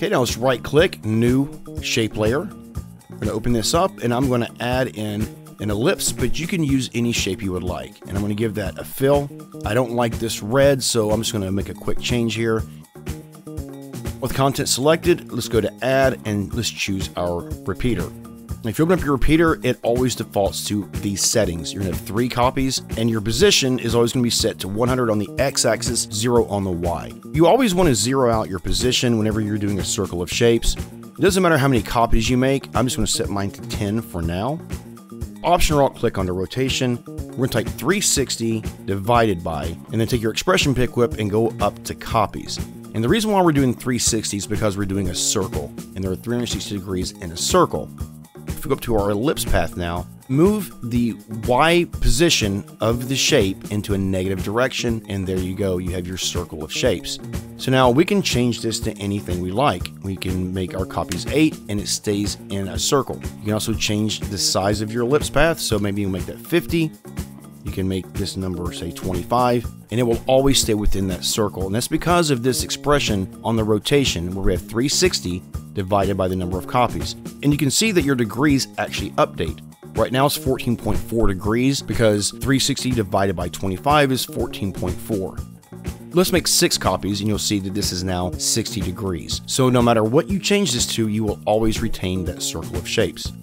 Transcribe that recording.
Okay, now let's right click, new shape layer. I'm going to open this up and I'm going to add in an ellipse, but you can use any shape you would like. And I'm going to give that a fill. I don't like this red, so I'm just going to make a quick change here. With content selected, let's go to add and let's choose our repeater. If you open up your repeater, it always defaults to these settings. You're going to have 3 copies, and your position is always going to be set to 100 on the x-axis, 0 on the y. You always want to zero out your position whenever you're doing a circle of shapes. It doesn't matter how many copies you make. I'm just going to set mine to 10 for now. Option or Alt click on the rotation. We're going to type 360 divided by, and then take your expression pick whip and go up to copies. And the reason why we're doing 360 is because we're doing a circle, and there are 360 degrees in a circle. If we go up to our ellipse path now, move the Y position of the shape into a negative direction, and there you go, you have your circle of shapes. So now we can change this to anything we like. We can make our copies 8 and it stays in a circle. You can also change the size of your ellipse path, so maybe you make that 50. You can make this number, say 25, and it will always stay within that circle. And that's because of this expression on the rotation where we have 360 divided by the number of copies. And you can see that your degrees actually update. Right now it's 14.4 degrees because 360 divided by 25 is 14.4. Let's make 6 copies and you'll see that this is now 60 degrees. So no matter what you change this to, you will always retain that circle of shapes.